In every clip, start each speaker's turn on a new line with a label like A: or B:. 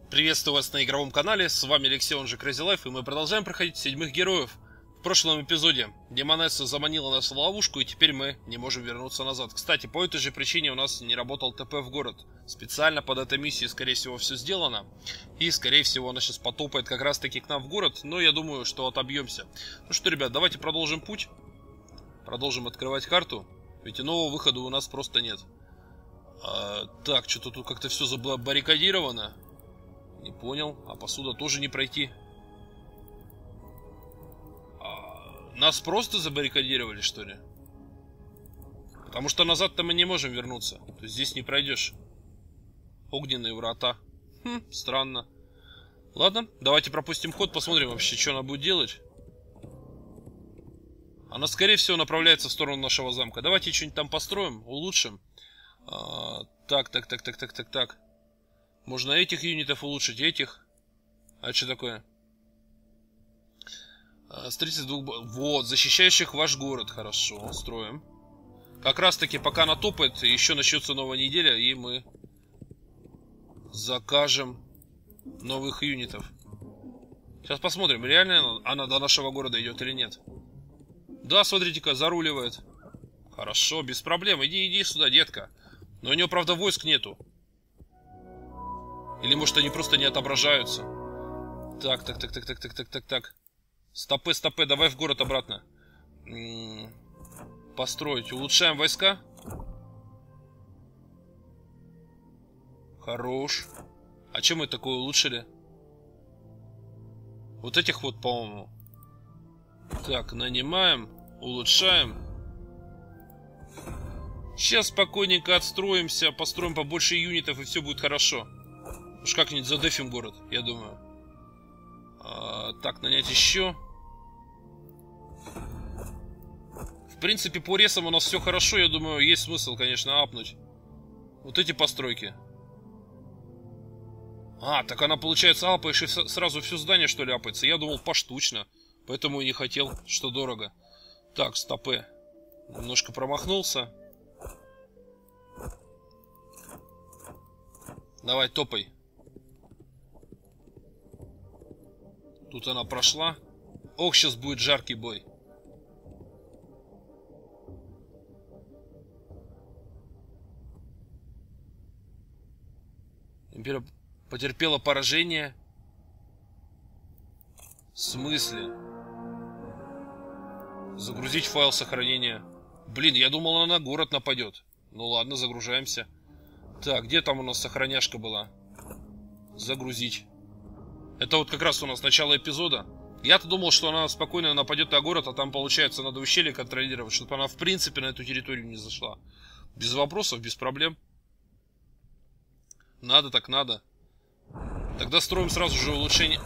A: Приветствую вас на игровом канале, с вами Алексей, он же Crazy Life, и мы продолжаем проходить седьмых героев. В прошлом эпизоде Демонесса заманила нас в ловушку, и теперь мы не можем вернуться назад. Кстати, по этой же причине у нас не работал ТП в город. Специально под этой миссией, скорее всего, все сделано. И, скорее всего, она сейчас потопает как раз-таки к нам в город, но я думаю, что отобьемся. Ну что, ребят, давайте продолжим путь. Продолжим открывать карту, ведь иного выхода у нас просто нет. Так, что-то тут как-то все забаррикадировано. Не понял, а посуда тоже не пройти. Нас просто забаррикадировали, что ли? Потому что назад-то мы не можем вернуться. То есть здесь не пройдешь. Огненные врата. Странно. Ладно, давайте пропустим ход, посмотрим вообще, что она будет делать. Она, скорее всего, направляется в сторону нашего замка. Давайте что-нибудь там построим, улучшим. Так. Можно этих юнитов улучшить, этих. А что такое? Строительство двух... Вот, защищающих ваш город. Хорошо, строим. Как раз таки, пока она топает, еще начнется новая неделя, и мы закажем новых юнитов. Сейчас посмотрим, реально она до нашего города идет или нет. Да, смотрите-ка, заруливает. Хорошо, без проблем. Иди сюда, детка. Но у нее, правда, войск нету. Или, может, они просто не отображаются. Так. Стопы, давай в город обратно. Построить. Улучшаем войска. Хорош. А чем мы такое улучшили? Вот этих вот, по-моему. Так, нанимаем. Улучшаем. Сейчас спокойненько отстроимся. Построим побольше юнитов, и все будет хорошо. Уж как-нибудь задефим город, я думаю. Так, нанять еще. В принципе, по ресам у нас все хорошо. Я думаю, есть смысл, конечно, апнуть вот эти постройки. Так она, получается, апаешь и сразу все здание, что ли, апается. Я думал, поштучно. Поэтому и не хотел, что дорого. Так, стопы. Немножко промахнулся. Давай, топай. Тут она прошла. Ох, сейчас будет жаркий бой. Империя потерпела поражение. В смысле? Загрузить файл сохранения. Блин, я думал, она на город нападет. Ну ладно, загружаемся. Так, где там у нас сохраняшка была? Загрузить. Это вот как раз у нас начало эпизода. Я-то думал, что она спокойно нападет на город, а там, получается, надо ущелье контролировать, чтобы она, в принципе, на эту территорию не зашла. Без вопросов, без проблем. Надо так надо. Тогда строим сразу же улучшение.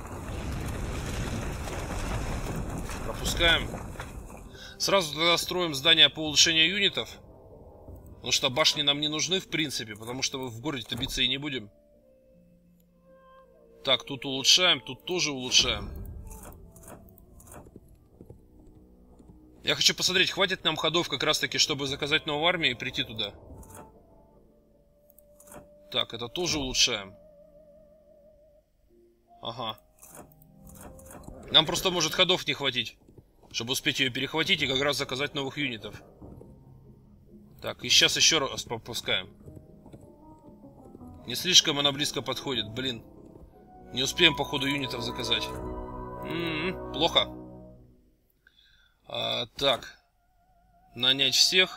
A: Пропускаем. Сразу тогда строим здание по улучшению юнитов. Потому что башни нам не нужны, в принципе, потому что мы в городе-то биться и не будем. Так, тут улучшаем, тут тоже улучшаем. Я хочу посмотреть, хватит нам ходов как раз таки, чтобы заказать новую армию и прийти туда. Так, это тоже улучшаем. Ага. Нам просто может ходов не хватить, чтобы успеть ее перехватить и как раз заказать новых юнитов. Так, и сейчас еще раз пропускаем. Не слишком она близко подходит, блин. Не успеем, походу, юнитов заказать. Плохо. Так. Нанять всех.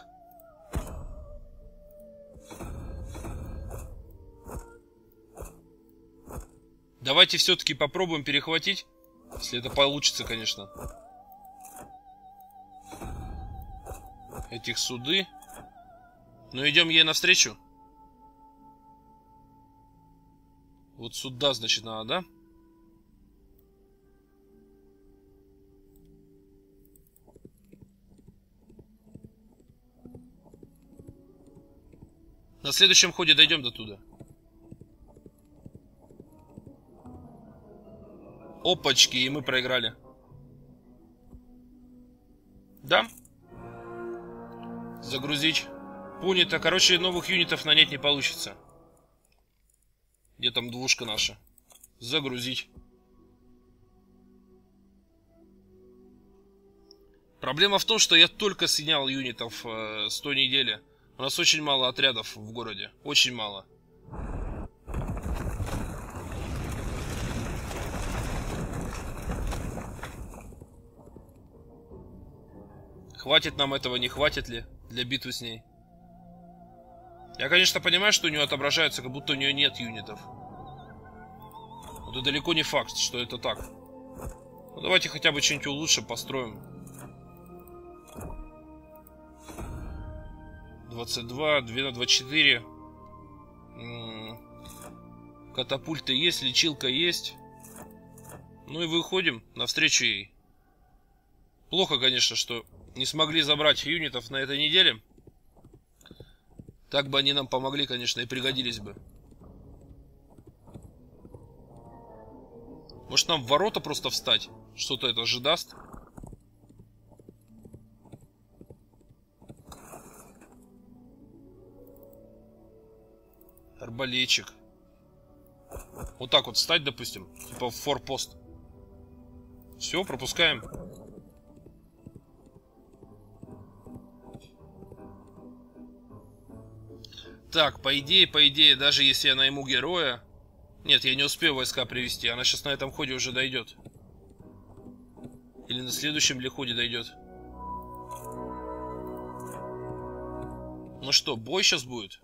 A: Давайте все-таки попробуем перехватить. Если это получится, конечно. Этих суды. Ну, идем ей навстречу. Вот сюда, значит, надо, да? На следующем ходе дойдем до туда. Опачки, и мы проиграли. Да? Загрузить. Понято. Короче, новых юнитов нанять не получится. Где там двушка наша? Загрузить. Проблема в том, что я только снял юнитов с той недели. У нас очень мало отрядов в городе. Очень мало. Хватит нам этого, не хватит ли для битвы с ней? Я, конечно, понимаю, что у нее отображается, как будто у нее нет юнитов. Но это далеко не факт, что это так. Ну, давайте хотя бы что-нибудь улучшим, построим. 22, 2 на 24. Катапульта есть, лечилка есть. Ну и выходим навстречу ей. Плохо, конечно, что не смогли забрать юнитов на этой неделе. Так бы они нам помогли, конечно, и пригодились бы. Может, нам в ворота просто встать? Что-то это же даст. Арбалетчик. Вот так вот встать, допустим. Типа в форпост. Все, пропускаем. Так, по идее, даже если я найму героя... Нет, я не успею войска привести. Она сейчас на этом ходе уже дойдет. Или на следующем ли ходе дойдет. Ну что, бой сейчас будет?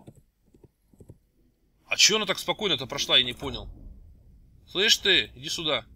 A: А чё она так спокойно-то прошла, я не понял. Слышь ты, иди сюда.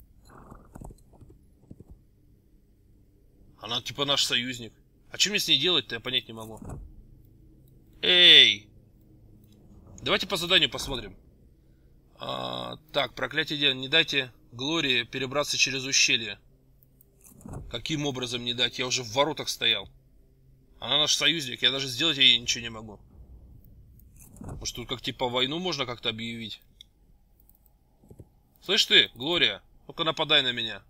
A: Она типа наш союзник. А что мне с ней делать-то, я понять не могу. Эй! Давайте по заданию посмотрим. Так, проклятие дела. Не дайте Глории перебраться через ущелье. Каким образом не дать? Я уже в воротах стоял. Она наш союзник. Я даже сделать ей ничего не могу. Может, тут как типа войну можно как-то объявить? Слышь ты, Глория, ну-ка нападай на меня.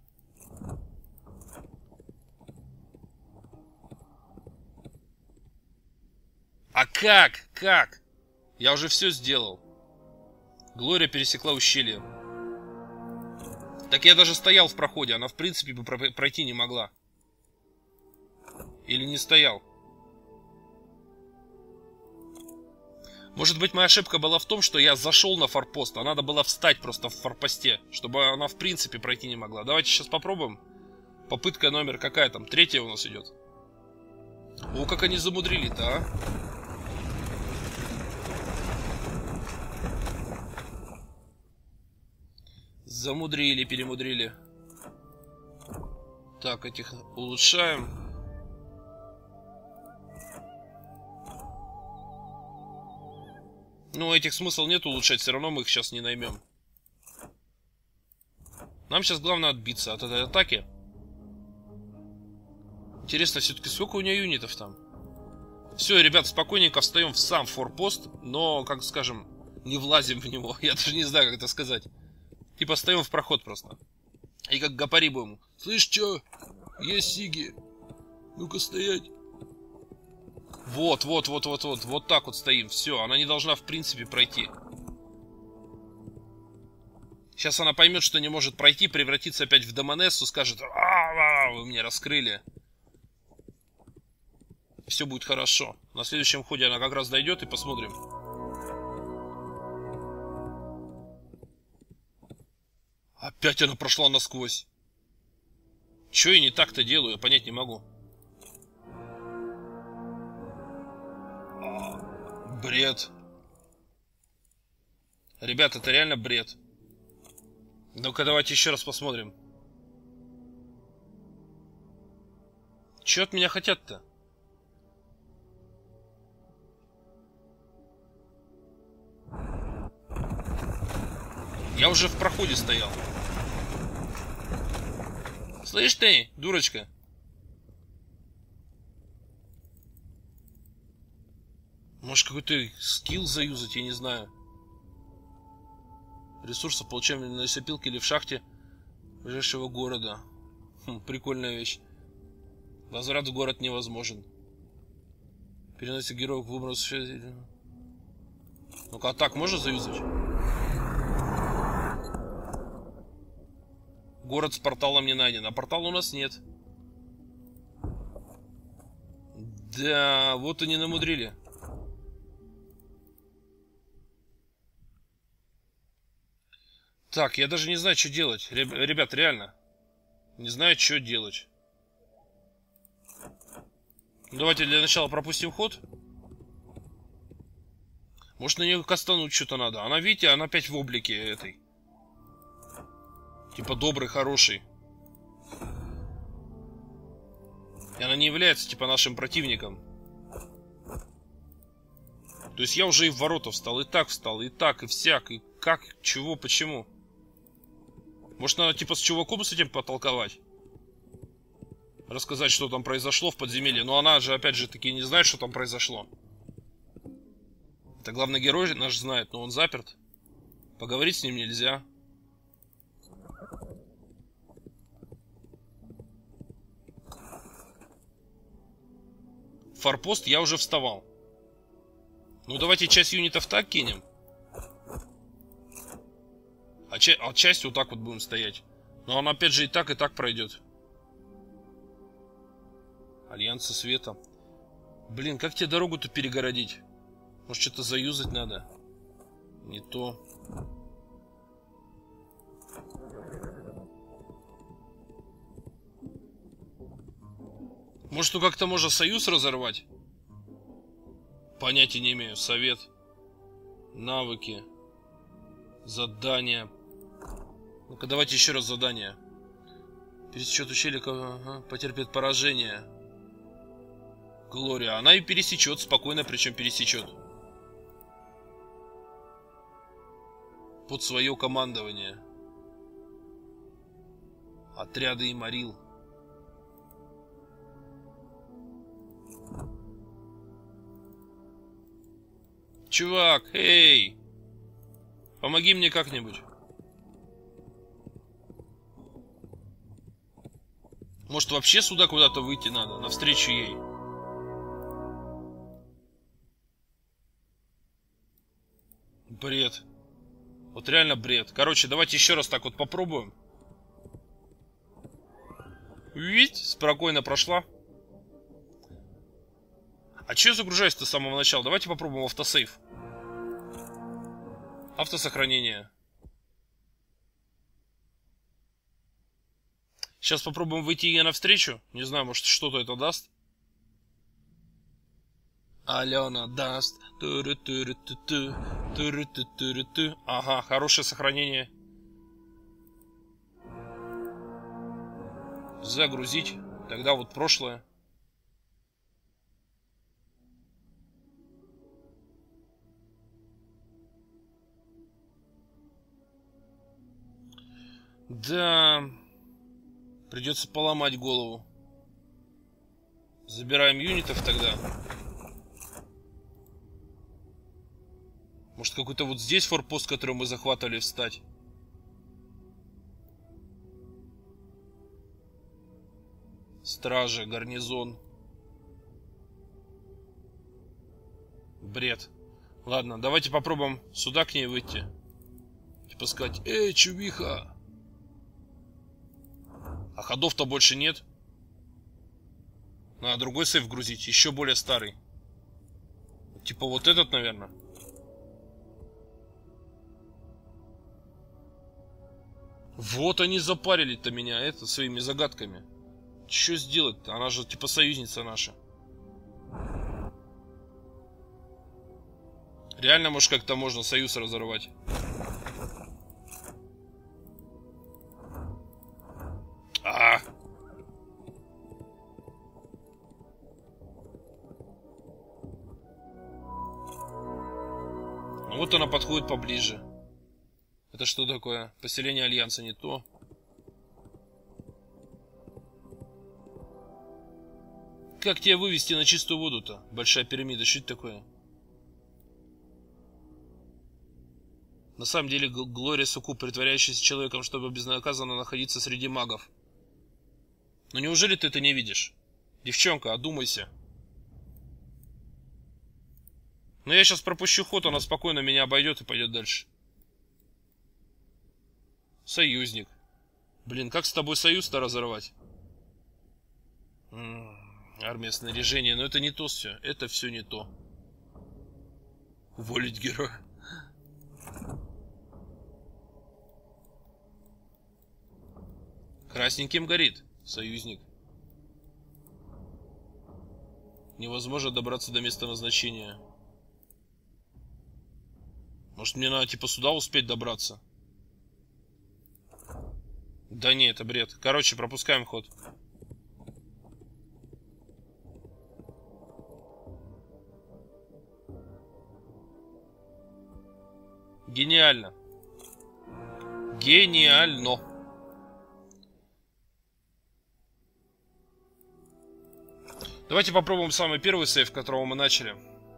A: А как? Как? Я уже все сделал. Глория пересекла ущелье. Так я даже стоял в проходе. Она в принципе бы пройти не могла. Или не стоял. Может быть, моя ошибка была в том, что я зашел на форпост, а надо было встать просто в форпосте, чтобы она в принципе пройти не могла. Давайте сейчас попробуем. Попытка номер какая там? 3-я у нас идет. О, как они замудрили-то, а? Замудрили, перемудрили. Так, этих улучшаем. Ну, этих смысл нет улучшать, все равно мы их сейчас не наймем. Нам сейчас главное отбиться от этой атаки. Интересно, все-таки сколько у нее юнитов там? Все, ребят, спокойненько встаем в сам форпост, но, как скажем, не влазим в него. Я даже не знаю, как это сказать. Типа встаем в проход просто. И как гопари будем. Слышь, чё? Есть сиги. Ну-ка стоять. Вот так вот стоим. Все, она не должна в принципе пройти. Сейчас она поймет, что не может пройти, превратится опять в Демонессу, скажет: вы меня раскрыли. Все будет хорошо. На следующем ходе она как раз дойдет, и посмотрим. Опять она прошла насквозь. Че я не так-то делаю, я понять не могу. Бред. Ребят, это реально бред. Ну-ка, давайте еще раз посмотрим. Че от меня хотят-то? Я уже в проходе стоял. Слышь ты, дурочка. Может, какой-то скилл заюзать, я не знаю. Ресурсы получаем на лесопилке или в шахте ближайшего города. Прикольная вещь. Возврат в город невозможен. Переносит героев в выброс. Ну-ка, а так можно заюзать? Город с порталом не найден. А портала у нас нет. Да, вот они намудрили. Так, я даже не знаю, что делать. Ребят, реально. Не знаю, что делать. Давайте для начала пропустим ход. Может, на нее кастануть что-то надо. Она, видите, она опять в облике этой. Типа добрый, хороший. И она не является, типа, нашим противником. То есть я уже и в ворота встал, и так, и всяк, и как, чего, почему. Может, надо, типа, с чуваком с этим потолковать? Рассказать, что там произошло в подземелье. Но она же, опять же, таки не знает, что там произошло. Это главный герой наш знает, но он заперт. Поговорить с ним нельзя. Форпост я уже вставал. Ну, давайте часть юнитов так кинем. А часть вот так вот будем стоять. Но он опять же и так пройдет. Альянсы света. Блин, как тебе дорогу-то перегородить? Может, что-то заюзать надо? Не то. Может, ну как-то можно союз разорвать? Понятия не имею. Совет. Навыки. Задания. Ну-ка, давайте еще раз задание. Пересечет ущелье, ага, потерпит поражение. Глория. Она и пересечет, спокойно, причем пересечет. Под свое командование. Отряды Имарил. Чувак, эй! Помоги мне как-нибудь. Может, вообще сюда куда-то выйти надо, навстречу ей? Бред. Вот реально бред. Короче, давайте еще раз так вот попробуем. Видите, спокойно прошла. А че я загружаюсь-то с самого начала? Давайте попробуем автосейв. Автосохранение. Сейчас попробуем выйти ей навстречу. Не знаю, может что-то это даст. Алена даст. Ага, хорошее сохранение. Загрузить. Тогда вот прошлое. Да, придется поломать голову. Забираем юнитов тогда. Может, какой-то вот здесь форпост, который мы захватывали, встать? Стражи, гарнизон. Бред. Ладно, давайте попробуем сюда к ней выйти. Типа сказать: эй, чувиха! А ходов-то больше нет. Надо другой сейф грузить, еще более старый. Типа вот этот, наверное. Вот они запарили-то меня это своими загадками. Что сделать-то? Она же типа союзница наша. Реально, может, как-то можно союз разорвать? Вот она подходит поближе. Это что такое? Поселение Альянса не то. Как тебя вывести на чистую воду-то? Большая пирамида, что это такое? На самом деле Глория Суккуб, притворяющаяся человеком, чтобы безнаказанно находиться среди магов. Но неужели ты это не видишь? Девчонка, одумайся. Но я сейчас пропущу ход, она спокойно меня обойдет и пойдет дальше. Союзник. Блин, как с тобой союз-то разорвать? Армия снаряжения, но это не то все. Это все не то. Уволить героя. Красненьким горит, союзник. Невозможно добраться до места назначения. Может, мне надо типа сюда успеть добраться? Да не, это бред. Короче, пропускаем ход. Гениально. Гениально. Давайте попробуем самый первый сейв, которого мы начали.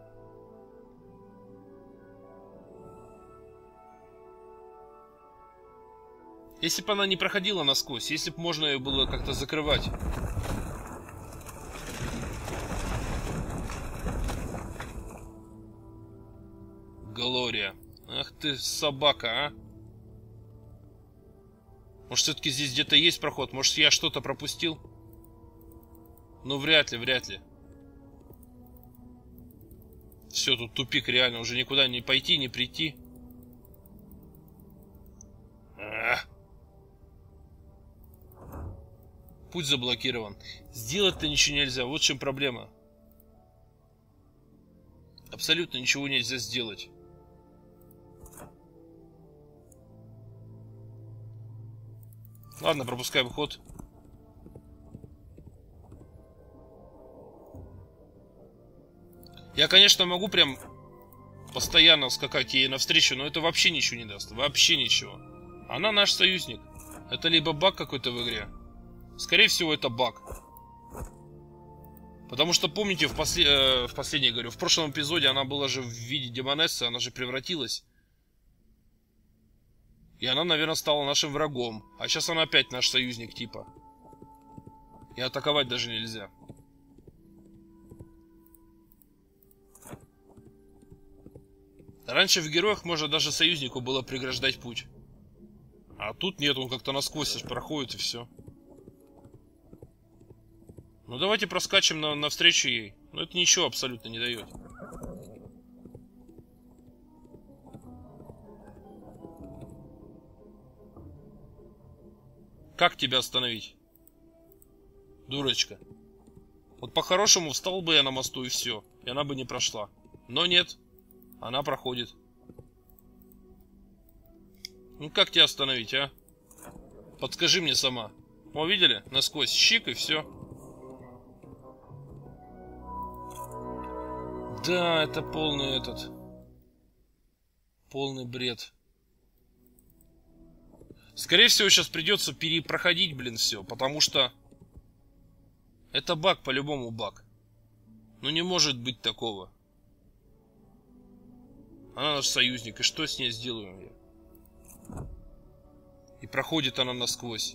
A: Если бы она не проходила насквозь, если бы можно ее было как-то закрывать. Глория. Ах ты собака, а. Может, все-таки здесь где-то есть проход? Может, я что-то пропустил? Ну, вряд ли, вряд ли. Все, тут тупик реально. Уже никуда не пойти, не прийти. Путь заблокирован. Сделать-то ничего нельзя. Вот в чем проблема. Абсолютно ничего нельзя сделать. Ладно, пропускаем ход. Я, конечно, могу прям постоянно скакать ей навстречу, но это вообще ничего не даст. Вообще ничего. Она наш союзник. Это либо баг какой-то в игре. Скорее всего, это баг. Потому что, помните, в последней, говорю, в прошлом эпизоде она была же в виде демонессы, она же превратилась. И она, наверное, стала нашим врагом. А сейчас она опять наш союзник, типа. И атаковать даже нельзя. Раньше в героях можно даже союзнику было преграждать путь. А тут нет, он как-то насквозь проходит и все. Ну давайте проскачем навстречу ей. Но это ничего абсолютно не дает. Как тебя остановить? Дурочка. Вот по-хорошему встал бы я на мосту и все. И она бы не прошла. Но нет. Она проходит. Ну как тебя остановить, а? Подскажи мне сама. О, видели? Насквозь щик и все. Да, это полный полный бред. Скорее всего, сейчас придется перепроходить, блин, все. Потому что это баг, по-любому баг. Ну не может быть такого. Она наш союзник, и что с ней сделаем я? И проходит она насквозь.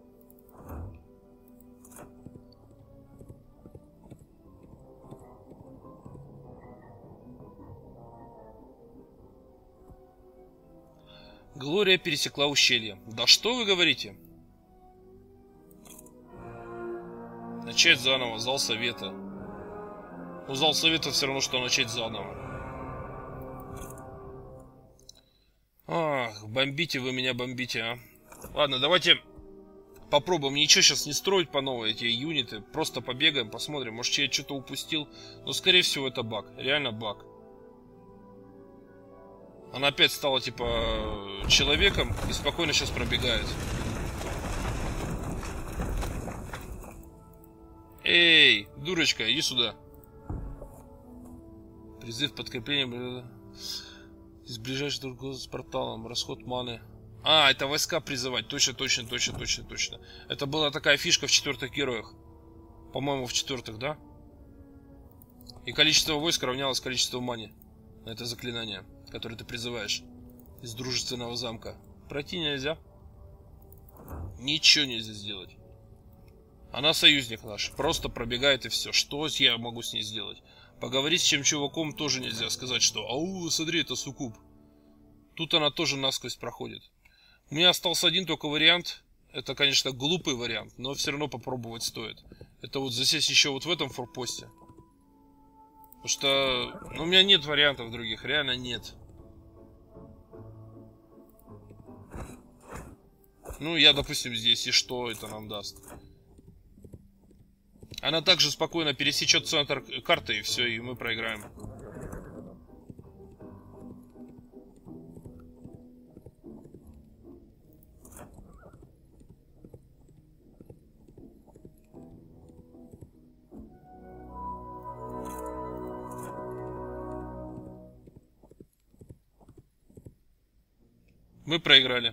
A: Глория пересекла ущелье. Да что вы говорите? Начать заново, зал совета. Ну, зал совета все равно, что начать заново. Ах, бомбите вы меня, бомбите, а. Ладно, давайте попробуем ничего сейчас не строить по новой, эти юниты. Просто побегаем, посмотрим. Может, я что-то упустил. Но, скорее всего, это баг. Реально баг. Она опять стала, типа, человеком и спокойно сейчас пробегает. Эй, дурочка, иди сюда. Призыв подкрепления. Из ближайшего друга с порталом. Расход маны. А, это войска призывать. Точно. Это была такая фишка в 4-х героях. По-моему, в 4-х, да? И количество войск равнялось количеству маны. На это заклинание, которое ты призываешь из дружественного замка. Пройти нельзя. Ничего нельзя сделать. Она союзник наш. Просто пробегает и все. Что я могу с ней сделать? Поговорить с чем чуваком тоже нельзя. Сказать, что ау, смотри, это суккуб. Тут она тоже насквозь проходит. У меня остался один только вариант. Это, конечно, глупый вариант, но все равно попробовать стоит. Это вот засесть еще вот в этом форпосте. Потому что, ну, у меня нет вариантов других, реально нет. Ну, я, допустим, здесь, и что это нам даст? Она также спокойно пересечет центр карты, и все, и мы проиграем. Мы проиграли.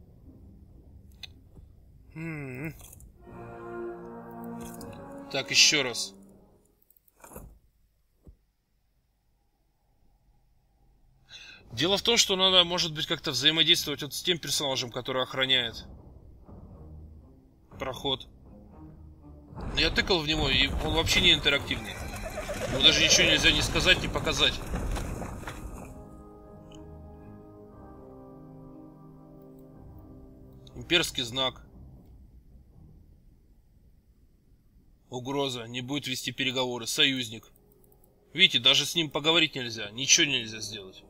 A: Так, еще раз. Дело в том, что надо, может быть, как-то взаимодействовать вот с тем персонажем, который охраняет проход. Я тыкал в него, и он вообще не интерактивный. Ему даже ничего нельзя ни сказать, ни показать. Имперский знак. Угроза. Не будет вести переговоры. Союзник. Видите, даже с ним поговорить нельзя. Ничего нельзя сделать.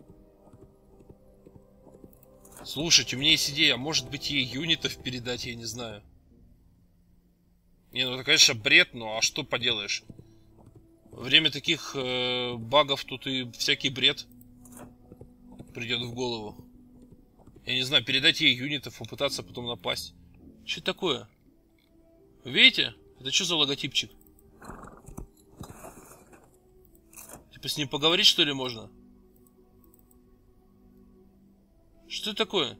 A: Слушайте, у меня есть идея. Может быть, ей юнитов передать, я не знаю. Не, ну это, конечно, бред, но а что поделаешь? Время таких багов тут и всякий бред придет в голову. Я не знаю, передать ей юнитов, попытаться потом напасть. Что это такое? Видите? Это что за логотипчик? Типа с ним поговорить, что ли, можно? Что это такое?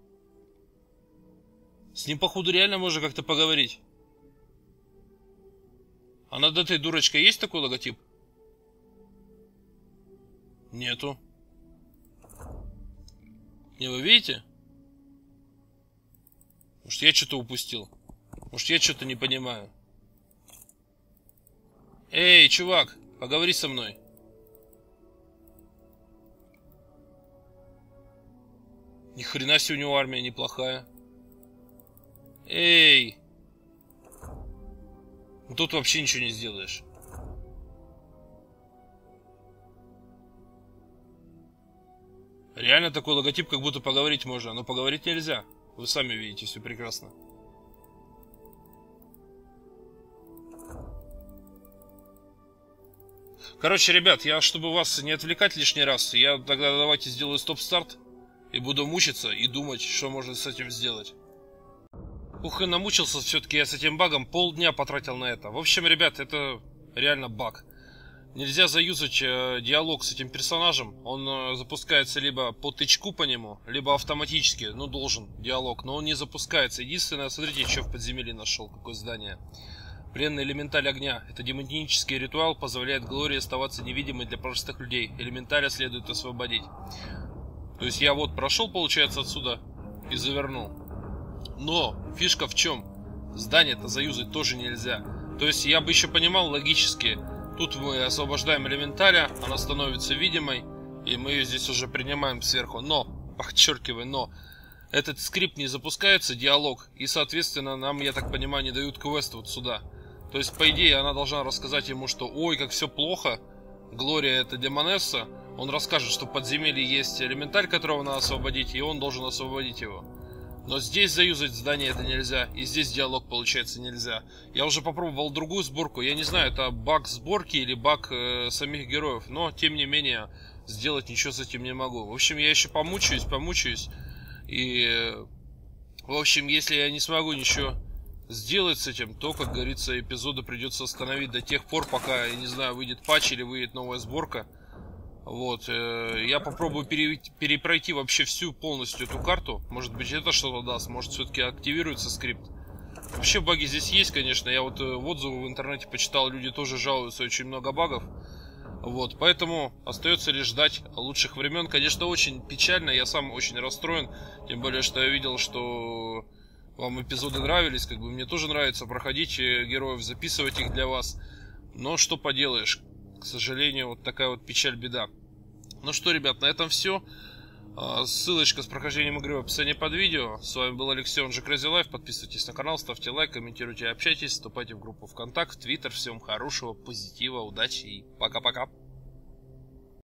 A: С ним, походу, реально можно как-то поговорить. А над этой дурочкой есть такой логотип? Нету. Не, вы видите? Может, я что-то упустил? Может, я что-то не понимаю? Эй, чувак, поговори со мной. Ни хрена себе, у него армия неплохая. Эй! Ну, тут вообще ничего не сделаешь. Реально такой логотип, как будто поговорить можно, но поговорить нельзя. Вы сами видите, все прекрасно. Короче, ребят, я, чтобы вас не отвлекать лишний раз, я тогда давайте сделаю стоп-старт и буду мучиться и думать, что можно с этим сделать. Ух, и намучился все-таки я с этим багом, полдня потратил на это. В общем, ребят, это реально баг. Нельзя заюзать диалог с этим персонажем. Он запускается либо по тычку по нему, либо автоматически. Ну, должен диалог, но он не запускается. Единственное, смотрите, что в подземелье нашел, какое здание. Пленный элементаль огня. Это демонический ритуал, позволяет Глории оставаться невидимой для простых людей. Элементаля следует освободить. То есть я вот прошел, получается, отсюда и завернул. Но фишка в чем? Здание-то заюзать тоже нельзя. То есть я бы еще понимал логически. Тут мы освобождаем элементаля, она становится видимой, и мы ее здесь уже принимаем сверху. Но, подчеркиваю, но этот скрипт не запускается, диалог, и, соответственно, нам, я так понимаю, не дают квест вот сюда. То есть, по идее, она должна рассказать ему, что ой, как все плохо, Глория это демонесса. Он расскажет, что в подземелье есть элементаль, которого надо освободить, и он должен освободить его. Но здесь заюзать здание это нельзя, и здесь диалог, получается, нельзя. Я уже попробовал другую сборку, я не знаю, это баг сборки или баг самих героев, но, тем не менее, сделать ничего с этим не могу. В общем, я еще помучаюсь, и, в общем, если я не смогу ничего сделать с этим, то, как говорится, эпизоды придется остановить до тех пор, пока, я не знаю, выйдет патч или выйдет новая сборка. Вот, я попробую перепройти вообще всю полностью эту карту. Может быть, это что-то даст, может все-таки активируется скрипт. Вообще баги здесь есть, конечно. Я вот отзывы в интернете почитал, люди тоже жалуются, очень много багов. Вот, поэтому остается лишь ждать лучших времен. Конечно, очень печально, я сам очень расстроен. Тем более, что я видел, что вам эпизоды нравились. Как бы мне тоже нравится проходить героев, записывать их для вас. Но что поделаешь. К сожалению, вот такая вот печаль, беда. Ну что, ребят, на этом все. Ссылочка с прохождением игры в описании под видео. С вами был Алексей, он же Crazy Life. Подписывайтесь на канал, ставьте лайк, комментируйте и общайтесь. Вступайте в группу ВКонтакте, в Твиттер. Всем хорошего, позитива, удачи и пока-пока.